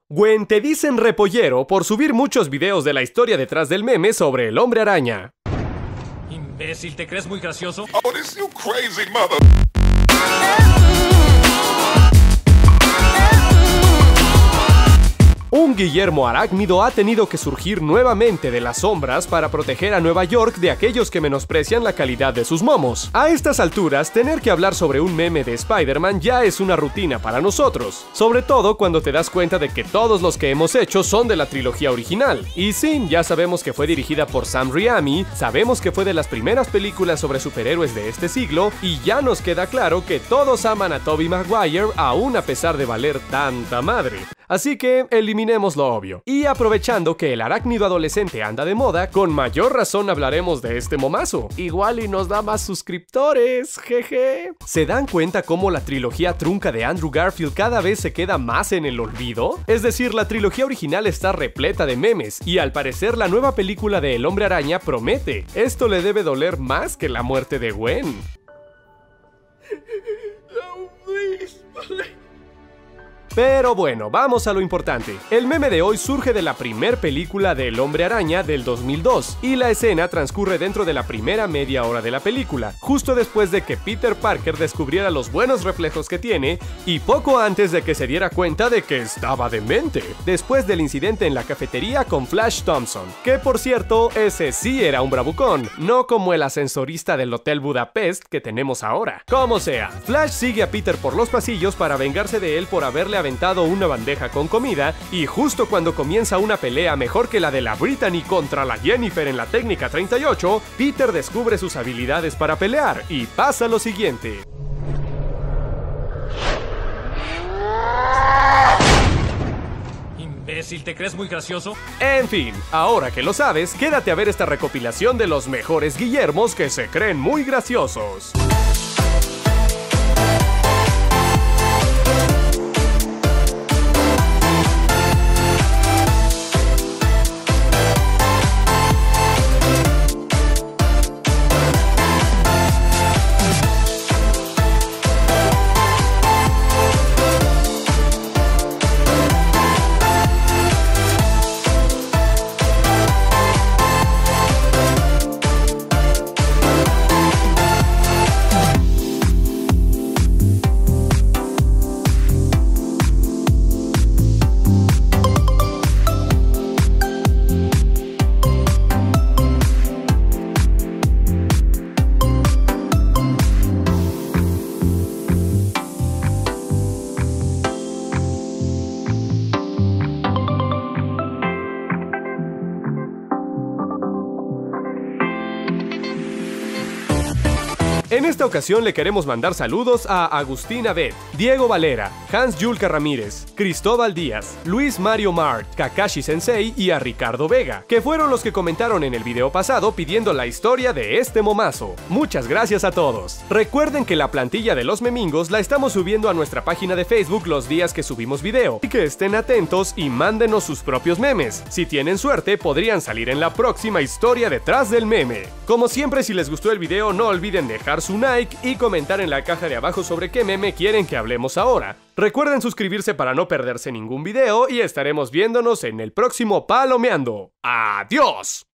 Gwen, te dicen repollero por subir muchos videos de la historia detrás del meme sobre el Hombre Araña. Imbécil, ¿te crees muy gracioso? Oh, this you crazy mother. Un Guillermo Arácnido ha tenido que surgir nuevamente de las sombras para proteger a Nueva York de aquellos que menosprecian la calidad de sus momos. A estas alturas, tener que hablar sobre un meme de Spider-Man ya es una rutina para nosotros, sobre todo cuando te das cuenta de que todos los que hemos hecho son de la trilogía original. Y sí, ya sabemos que fue dirigida por Sam Raimi, sabemos que fue de las primeras películas sobre superhéroes de este siglo, y ya nos queda claro que todos aman a Tobey Maguire aún a pesar de valer tanta madre. Así que eliminemos lo obvio. Y aprovechando que el arácnido adolescente anda de moda, con mayor razón hablaremos de este momazo. Igual y nos da más suscriptores, jeje. ¿Se dan cuenta cómo la trilogía trunca de Andrew Garfield cada vez se queda más en el olvido? Es decir, la trilogía original está repleta de memes, y al parecer la nueva película de El Hombre Araña promete. Esto le debe doler más que la muerte de Gwen. No, please. Pero bueno, vamos a lo importante. El meme de hoy surge de la primer película de El Hombre Araña del 2002, y la escena transcurre dentro de la primera media hora de la película, justo después de que Peter Parker descubriera los buenos reflejos que tiene, y poco antes de que se diera cuenta de que estaba demente, después del incidente en la cafetería con Flash Thompson, que por cierto, ese sí era un bravucón, no como el ascensorista del Hotel Budapest que tenemos ahora. Como sea, Flash sigue a Peter por los pasillos para vengarse de él por haberle aventado una bandeja con comida, y justo cuando comienza una pelea mejor que la de la Brittany contra la Jennifer en la técnica 38, Peter descubre sus habilidades para pelear y pasa lo siguiente. Imbécil, ¿te crees muy gracioso? En fin, ahora que lo sabes, quédate a ver esta recopilación de los mejores Guillermos que se creen muy graciosos. En esta ocasión le queremos mandar saludos a Agustín Abed, Diego Valera, Hans Yulka Ramírez, Cristóbal Díaz, Luis Mario Mart, Kakashi Sensei y a Ricardo Vega, que fueron los que comentaron en el video pasado pidiendo la historia de este momazo. Muchas gracias a todos. Recuerden que la plantilla de los memingos la estamos subiendo a nuestra página de Facebook los días que subimos video, y que estén atentos y mándenos sus propios memes. Si tienen suerte, podrían salir en la próxima historia detrás del meme. Como siempre, si les gustó el video, no olviden dejar su like y comentar en la caja de abajo sobre qué meme quieren que hablemos ahora. Recuerden suscribirse para no perderse ningún video y estaremos viéndonos en el próximo Palomeando. ¡Adiós!